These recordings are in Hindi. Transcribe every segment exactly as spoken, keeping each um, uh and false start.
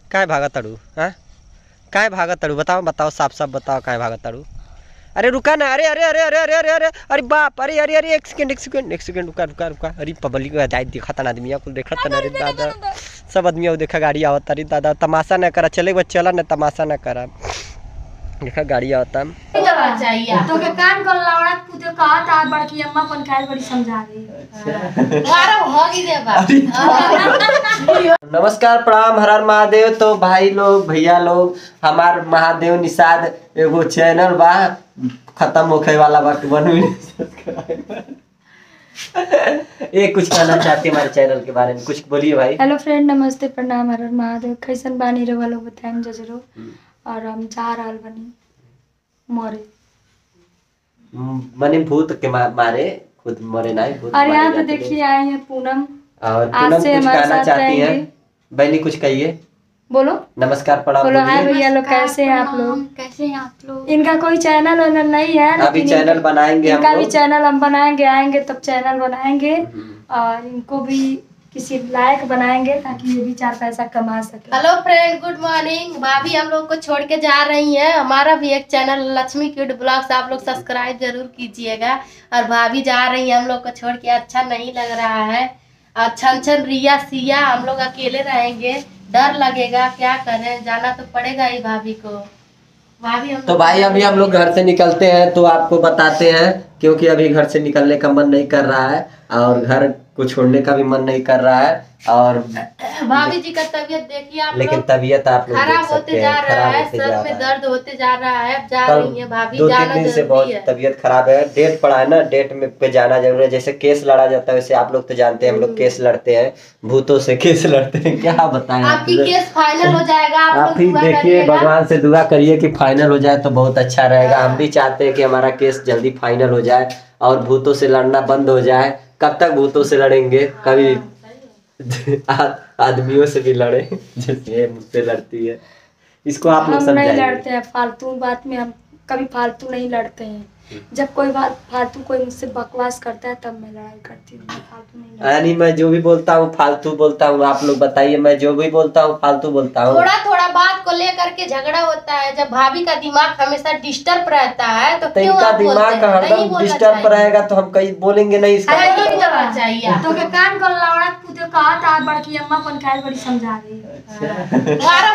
काय भागा तड़ू? हाँ काय भागा तड़ू? बताओ बताओ साफ साफ बताओ काय भागा तड़ू? अरे रुका ना, अरे अरे अरे अरे अरे अरे अरे अरे बाप, अरे अरे अरे एक सेकंड एक सेकंड एक सेकंड रुका रुका रुका। अरे पब्लिक में जाए देखा था आदमी को देखा था। अरे दादा सब आदमी देखा गाड़ी आवता। अरे दादा तमाशा ना करा, चले वो चला ना, तमाशा ना करा, देखा गाड़ी आवता। तो के कान को लौड़ा पूते कहा था बड़की अम्मा पन खाए बड़ी समझा रही मारो होगी दे बा। नमस्कार प्रणाम हर हर महादेव। तो भाई लोग भैया लोग, हमार महादेव निषाद एगो चैनल बा खत्म होखे वाला बा, वन ये कुछ कहना चाहते हैं हमारे चैनल के बारे में, कुछ बोलिए भाई। हेलो फ्रेंड, नमस्ते प्रणाम हर हर महादेव। कैसन बानी रे वालों बताएं जजरो। और हम जा रहल बनी मरे मने भूत के मा, मारे खुद मरे नहीं भूत। और यहाँ पे देखिए आए हैं पूनम, और पूनम कुछ कहना चाहती हैं। बहनी कुछ कहिए, बोलो। नमस्कार प्रणाम बोलो। हाय भैया लोग, कैसे हैं आप लोग? कैसे हैं आप लोग? इनका कोई चैनल वैनल नहीं है, अभी चैनल बनाएंगे, इनका भी चैनल हम बनाएंगे, आएंगे तब चैनल बनाएंगे और इनको भी किसी लायक बनाएंगे ताकि ये भी चार पैसा कमा सके। Hello friend, good morning. भाभी हम लोग को छोड़ के जा रही हैं। हमारा भी एक चैनल लक्ष्मी क्यूट ब्लॉग्स, आप लोग सब्सक्राइब जरूर कीजिएगा। और भाभी जा रही है हम लोग को छोड़ के, अच्छा नहीं लग रहा है। और छन छन रिया सिया हम लोग अकेले रहेंगे, डर लगेगा, क्या करें, जाना तो पड़ेगा ही भाभी को। भाभी हम तो भाई अभी हम लोग घर से निकलते हैं तो आपको बताते हैं, क्योंकि अभी घर से निकलने का मन नहीं कर रहा है और घर को छोड़ने का भी मन नहीं कर रहा है। और भाभी जी का तबीयत देखिए आप, लेकिन तबीयत आप लोग खराब होते जा रहा है, सर में दर्द होते जा रहा है। अब जा रही है भाभी, दो जाना तीन दिन से बहुत तबीयत खराब है। डेट पड़ा है ना, डेट में पे जाना जरूरी है। जैसे केस लड़ा जाता है वैसे आप लोग तो जानते हैं हम लोग केस लड़ते हैं, भूतों से केस लड़ते हैं। क्या बताएं, आपकी केस फाइनल हो जाएगा। आप ही देखिए, भगवान से दुआ करिए कि फाइनल हो जाए तो बहुत अच्छा रहेगा। हम भी चाहते हैं कि हमारा केस जल्दी फाइनल हो जाए और भूतों से लड़ना बंद हो जाए। कब तक भूतों से लड़ेंगे? कभी आदमियों से भी लड़े जैसे मुझसे लड़ती है। इसको आप लोग समझाइए। हम नहीं लड़ते हैं फालतू बात में, हम कभी फालतू नहीं लड़ते हैं। जब कोई बात फालतू कोई मुझसे बकवास करता है तब मैं लड़ाई करती हूँ, फालतू नहीं लड़ती। यानी मैं जो भी बोलता हूँ फालतू बोलता हूँ? आप लोग बताइए, मैं जो भी बोलता हूँ फालतू बोलता हूँ? थोड़ा थोड़ा बात को लेकर के झगड़ा होता है। जब भाभी का दिमाग हमेशा डिस्टर्ब रहता है तो क्यों इनका दिमाग हरदम डिस्टर्ब रहेगा तो हम कहीं बोलेंगे नहीं। इसका चाहिए तो के कान को लौड़ा पूते कहा था बड़की अम्मा पन खाए बड़ी समझा रही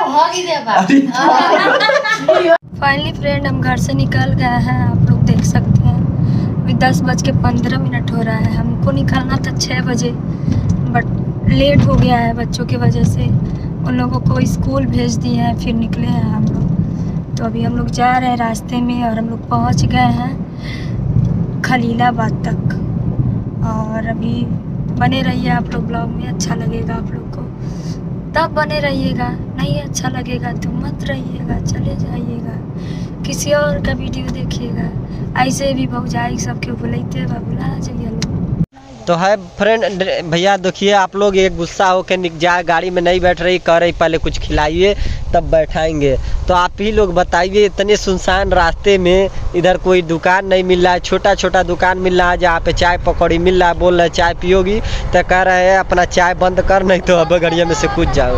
फाइनली फ्रेंड हम घर से निकल गए हैं, आप लोग देख सकते हैं। अभी दस बज के पंद्रह मिनट हो रहा है। हमको निकलना था छः बजे, बट लेट हो गया है बच्चों की वजह से। उन लोगों को स्कूल भेज दिए हैं, फिर निकले हैं हम लोग। तो अभी हम लोग जा रहे हैं रास्ते में और हम लोग पहुंच गए हैं खलीलाबाद तक। और अभी बने रहिए आप लोग ब्लॉग में, अच्छा लगेगा आप लोग को तब बने रहिएगा, नहीं अच्छा लगेगा तो मत रहिएगा, चले जाइएगा, किसी और का वीडियो देखिएगा। ऐसे भी भौजाई सबके बुलाते बुला जाइए लोग। तो है फ्रेंड भैया देखिए, आप लोग एक गुस्सा होकर निक जा गाड़ी में नहीं बैठ रही, कह रही पहले कुछ खिलाइए तब बैठाएंगे। तो आप ही लोग बताइए, इतने सुनसान रास्ते में इधर कोई दुकान नहीं मिल रहा है, छोटा छोटा दुकान मिल रहा है जहाँ पे चाय पकौड़ी मिल रहा है। बोल रहे चाय पियोगी तो कह रहे हैं अपना चाय बंद कर, नहीं तो अब गड़िया में से कूद जाओ।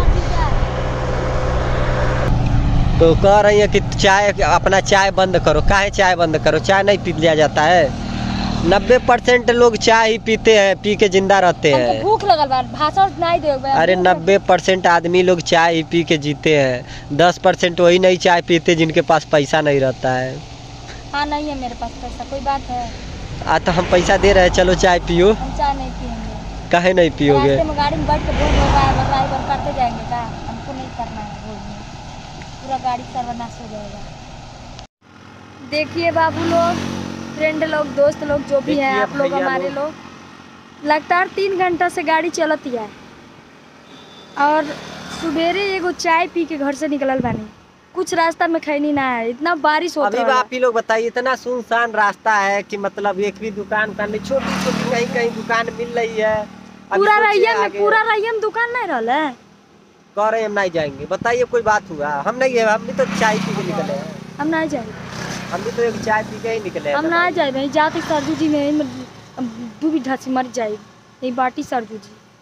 तो कह रही है कि चाय अपना चाय बंद करो। काहे चाय बंद करो? चाय नहीं पी लिया जाता है? नब्बे परसेंट लोग चाय ही पीते हैं, पी के जिंदा रहते हैं। भूख लगल बा, भाषण नहीं देबे। अरे नब्बे परसेंट आदमी लोग चाय ही पी के जीते हैं। दस परसेंट वही नहीं चाय पीते जिनके पास पैसा नहीं रहता है। हाँ नहीं है मेरे पास पैसा, कोई बात है? आ तो हम पैसा दे रहे हैं, चलो चाय पियो। हम चाय नहीं पियेंगे। काहे नहीं पियोगे? रास्ते में गाड़ी में बैठ के भोज होगा है, ड्राइवर करते जाएंगे का? हमको नहीं करना है भोज में, पूरा गाड़ी सर्वनाश हो जाएगा। देखिए बाबू लोग, फ्रेंड लोग, दोस्त लोग जो भी हैं, आप लोग हमारे लोग लगातार तीन घंटा से गाड़ी चलती है और सवेरे एगो चाय पी के घर से निकलल बानी। कुछ रास्ता में खैनी ना है, इतना बारिश होता है। अभी आप ही लोग बताइए, इतना सुनसान रास्ता है कि मतलब एक भी दुकान का नहीं, छोटी छोटी कहीं कहीं दुकान मिल रही है। पूरा रैयम में पूरा रैयम दुकान नहीं रहा है। कह रहे हम नहीं जाएंगे, बताइए कोई बात हुआ? हम नहीं, हम भी तो चाय पी के निकले हैं। हम नहीं जाएंगे, हम भी तो एक चाय पी के ही निकले। हम ना जाए भाई, जाते सरजू जी में डूबी ढासी मर जाए, यही बाटी सरजू जी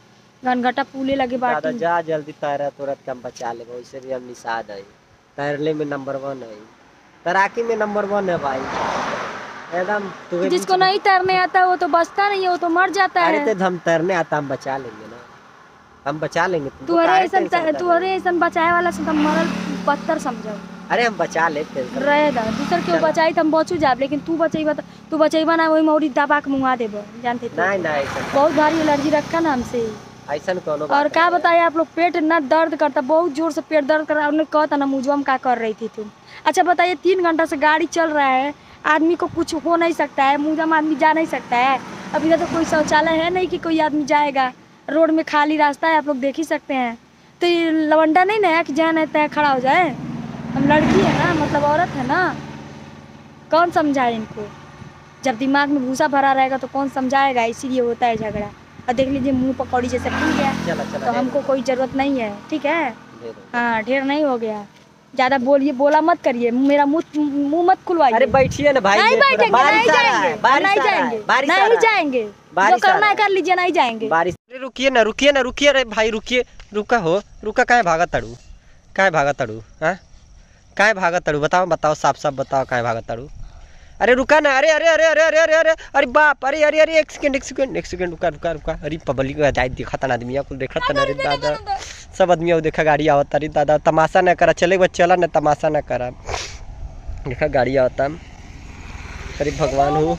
घनघटा पुले लगे दादा बाटी जा जल्दी तैरा तुरंत के हम बचा ले, वैसे भी हम निषाद है, तैरने में नंबर वन है, तैराकी में नंबर वन है भाई एकदम। तुम्हें जिसको नहीं तैरने आता है वो तो बचता नहीं है, वो तो मर जाता है। अरे तो हम तैरने आता, हम बचा लेंगे ना, हम बचा लेंगे। तू अरे ऐसा तू अरे ऐसा बचाए वाला से तुम मरल पत्थर समझो। अरे हम बचा लेते रहे दा दूसर क्यों बचाई तो हम बचू जाब, लेकिन तू बचेबा तू बचेबा ना वही मौरी दबा के मुंगा देबो, जानते थे। नहीं नहीं बहुत भारी एलर्जी रखा ना हमसे ऐसा कोनो। और क्या बताइए आप लोग, पेट ना दर्द करता, बहुत जोर से पेट दर्द कर रहा है। उन्होंने कहा था ना मुझे क्या कर रही थी तुम। अच्छा बताइए, तीन घंटा से गाड़ी चल रहा है, आदमी को कुछ हो नहीं सकता है, मुझे आदमी जा नहीं सकता है। अभी तक तो कोई शौचालय है नहीं कि कोई आदमी जाएगा, रोड में खाली रास्ता है, आप लोग देख ही सकते हैं। तो ये लवंडा नहीं ना है कि जहाँ नहीं तय खड़ा हो जाए। हम लड़की है ना, मतलब औरत है ना, कौन समझाए इनको। जब दिमाग में भूसा भरा रहेगा तो कौन समझाएगा, इसीलिए होता है झगड़ा। और देख लीजिए मुंह पकौड़ी जैसे खुल गया, चला, चला, तो हमको कोई जरूरत नहीं है, ठीक है। हाँ ढेर नहीं हो गया, ज्यादा बोलिए, बोला मत करिए, मेरा मुंह मुंह मत खुलवाइए। अरे बैठिए ना भाई, नहीं बैठेंगे, नहीं जाएंगे, नहीं जाएंगे, नहीं जाएंगे, जो करना है कर लीजिए, नहीं जाएंगे। बारिश। रुकिए ना रुकिए ना रुकिए, अरे भाई रुकिए, रुका हो रुका, काहे भागा तड़ू, काहे भागा तड़ू, हाँ काहे भागा तड़ू, बताओ बताओ साफ साफ बताओ काहे भागा तड़ू। अरे रुका ना, अरे अरे अरे अरे अरे अरे अरे अरे बाप, अरे अरे अरे एक सेकंड एक सेकंड एक सेकंड रुका रुका रुका। अरे पब्लिक जाए देखा था ना, आदमी को देखा था ना, अरे दादा सब आदमी देखा गाड़ी आवता, अरे दादा तमाशा ना करा, चले वो चला ना, तमाशा ना करा, देखा गाड़ी आवता। अरे भगवान हो,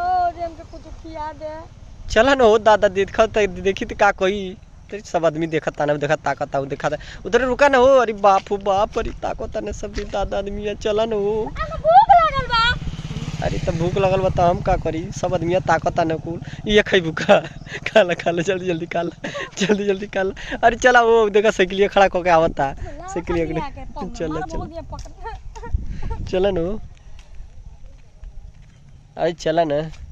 चला ना हो दादा, देखा देखी तो का कोई सब आदमी देखा था ना, देखा ताकत था देखा था उधर, रुका ना हो। अरे बाप हो बाप, अरे ताकत ना सब दादा आदमी, चला ना हो। अरे तो भूख लगल बता हम का करी, सब आदमी ताकत ना कुल, ये खई भूखा खाला खाला, जल्दी जल्दी खाला, जल्दी जल्दी खाला। अरे चला वो देखा साइकिल खड़ा करके आवता, साइकिल चला चला चला ना, अरे चला ना।